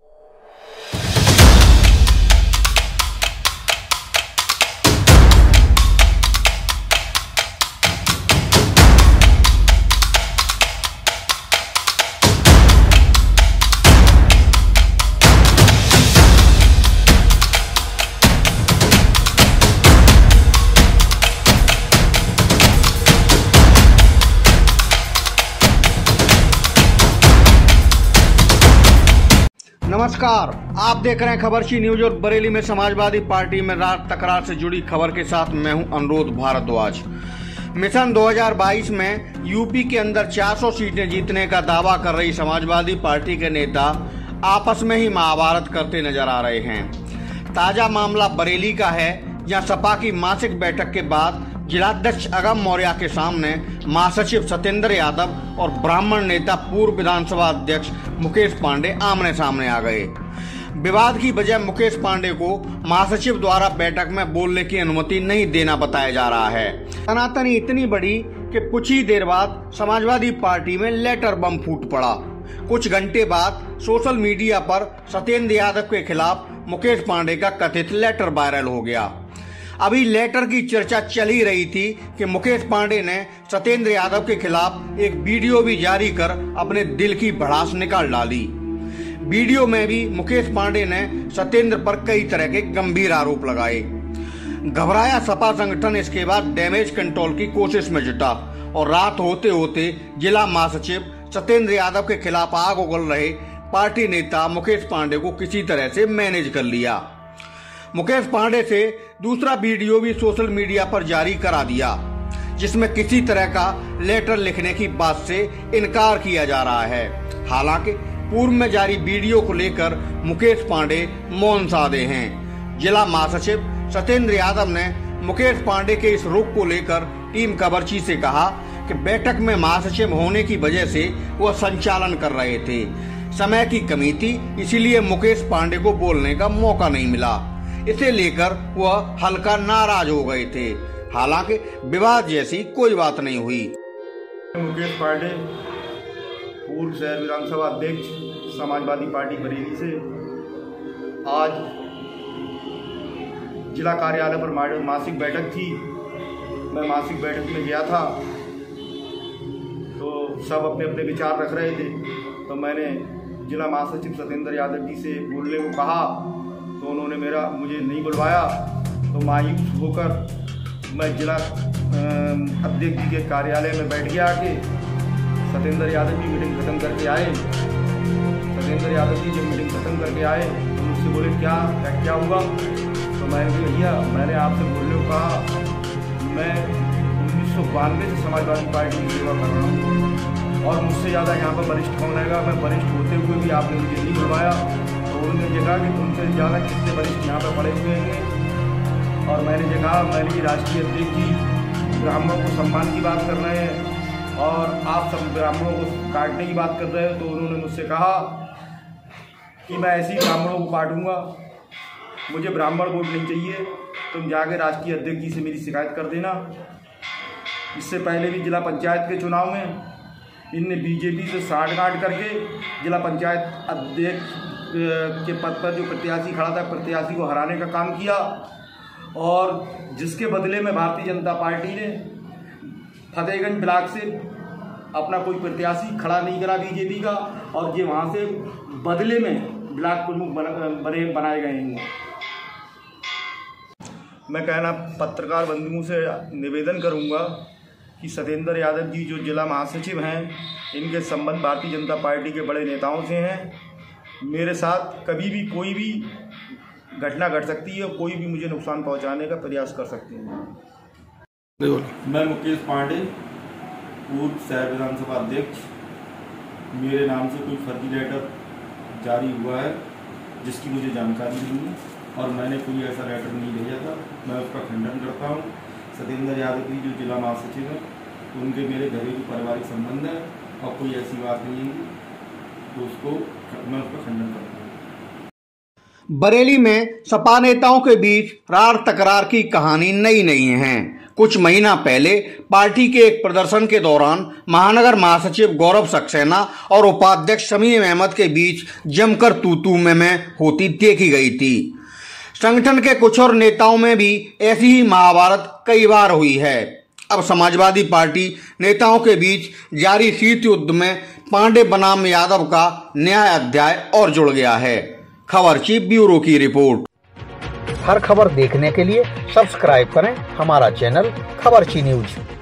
नमस्कार, आप देख रहे हैं खबरची न्यूज और बरेली में समाजवादी पार्टी में रात तकरार से जुड़ी खबर के साथ मैं हूं अनुरोध भारद्वाज। मिशन 2022 में यूपी के अंदर 400 सीटें जीतने का दावा कर रही समाजवादी पार्टी के नेता आपस में ही महाभारत करते नजर आ रहे हैं। ताजा मामला बरेली का है, जहां सपा की मासिक बैठक के बाद जिलाध्यक्ष अगम मौर्य के सामने महासचिव सत्येंद्र यादव और ब्राह्मण नेता पूर्व विधानसभा अध्यक्ष मुकेश पांडे आमने सामने आ गए। विवाद की वजह मुकेश पांडे को महासचिव द्वारा बैठक में बोलने की अनुमति नहीं देना बताया जा रहा है। सनातनी इतनी बड़ी कि कुछ ही देर बाद समाजवादी पार्टी में लेटर बम फूट पड़ा। कुछ घंटे बाद सोशल मीडिया पर सत्येंद्र यादव के खिलाफ मुकेश पांडे का कथित लेटर वायरल हो गया। अभी लेटर की चर्चा चल ही रही थी कि मुकेश पांडे ने सत्येंद्र यादव के खिलाफ एक वीडियो भी जारी कर अपने दिल की भड़ास निकाल डाली। वीडियो में भी मुकेश पांडे ने सत्येंद्र पर कई तरह के गंभीर आरोप लगाए। घबराया सपा संगठन इसके बाद डैमेज कंट्रोल की कोशिश में जुटा और रात होते होते जिला महासचिव सत्येंद्र यादव के खिलाफ आग उगल रहे पार्टी नेता मुकेश पांडे को किसी तरह से मैनेज कर लिया। मुकेश पांडे से दूसरा वीडियो भी सोशल मीडिया पर जारी करा दिया, जिसमें किसी तरह का लेटर लिखने की बात से इनकार किया जा रहा है। हालांकि पूर्व में जारी वीडियो को लेकर मुकेश पांडे मौन साधे हैं। जिला महासचिव सत्येंद्र यादव ने मुकेश पांडे के इस रुख को लेकर टीम खबरची से कहा कि बैठक में महासचिव होने की वजह से वह संचालन कर रहे थे, समय की कमी थी, इसीलिए मुकेश पांडे को बोलने का मौका नहीं मिला। इसे लेकर वह हल्का नाराज हो गए थे। हालांकि विवाद जैसी कोई बात नहीं हुई। मुकेश पांडे, पूर्व शहर विधानसभा अध्यक्ष, समाजवादी पार्टी बरेली से, आज जिला कार्यालय पर मासिक बैठक थी। मैं मासिक बैठक में गया था तो सब अपने अपने विचार रख रहे थे। तो मैंने जिला महासचिव सत्येंद्र यादव जी से बोलने को कहा तो उन्होंने मुझे नहीं बुलवाया। तो मायूस होकर मैं जिला अध्यक्ष जी के कार्यालय में बैठ गया आके। सत्येंद्र यादव जी मीटिंग ख़त्म करके आए। सत्येंद्र यादव जी जब मीटिंग ख़त्म करके आए तो मुझसे बोले क्या हुआ। तो मैंने कहा भैया, मैंने आपसे बोलने को कहा, मैं 1992 से समाजवादी पार्टी की सेवा कर रहा हूँ और मुझसे ज़्यादा यहाँ पर वरिष्ठ कौन आएगा। मैं वरिष्ठ होते हुए भी आपने मुझे नहीं बुलवाया। तो उन्होंने कहा कि तुमसे ज़्यादा कितने वरिष्ठ यहाँ पर पड़े हुए हैं। और मैंने कहा, मैंने राष्ट्रीय अध्यक्ष जी ब्राह्मणों को सम्मान की बात कर रहे हैं और आप सब ब्राह्मणों को काटने की बात कर रहे हो। तो उन्होंने मुझसे कहा कि मैं ऐसे ही ब्राह्मणों को काटूंगा, मुझे ब्राह्मण वोट नहीं चाहिए, तुम जाके राष्ट्रीय अध्यक्ष जी से मेरी शिकायत कर देना। इससे पहले भी जिला पंचायत के चुनाव में इनने बीजेपी से साठगांठ करके जिला पंचायत अध्यक्ष के पद पर जो प्रत्याशी खड़ा था, प्रत्याशी को हराने का काम किया और जिसके बदले में भारतीय जनता पार्टी ने फतेहगंज ब्लॉक से अपना कोई प्रत्याशी खड़ा नहीं करा बीजेपी का और ये वहाँ से बदले में ब्लॉक प्रमुख बनाए गए हैं। मैं कहना पत्रकार बंधुओं से निवेदन करूँगा कि सत्येंद्र यादव जी जो जिला महासचिव हैं, इनके संबंध भारतीय जनता पार्टी के बड़े नेताओं से हैं। मेरे साथ कभी भी कोई भी घटना घट सकती है, कोई भी मुझे नुकसान पहुंचाने का प्रयास कर सकते हैं। मैं मुकेश पांडे, पूर्व शहर विधानसभा अध्यक्ष, मेरे नाम से कोई फर्जी लेटर जारी हुआ है जिसकी मुझे जानकारी नहीं है और मैंने कोई ऐसा लेटर नहीं भेजा था। मैं उसका खंडन करता हूँ। सत्येंद्र यादव जी जो जिला महासचिव हैं, उनके मेरे घरेलू पारिवारिक संबंध है और कोई ऐसी बात नहीं है, तो मैं उसका खंडन करता हूँ। बरेली में सपा नेताओं के बीच रार तकरार की कहानी नई नहीं है। कुछ महीना पहले पार्टी के एक प्रदर्शन के दौरान महानगर महासचिव गौरव सक्सेना और उपाध्यक्ष शमीम अहमद के बीच जमकर तू-तू में होती देखी गई थी। संगठन के कुछ और नेताओं में भी ऐसी ही महाभारत कई बार हुई है। अब समाजवादी पार्टी नेताओं के बीच जारी शीत युद्ध में पांडे बनाम यादव का नया अध्याय और जुड़ गया है। खबरची ब्यूरो की रिपोर्ट। हर खबर देखने के लिए सब्सक्राइब करें हमारा चैनल खबरची न्यूज।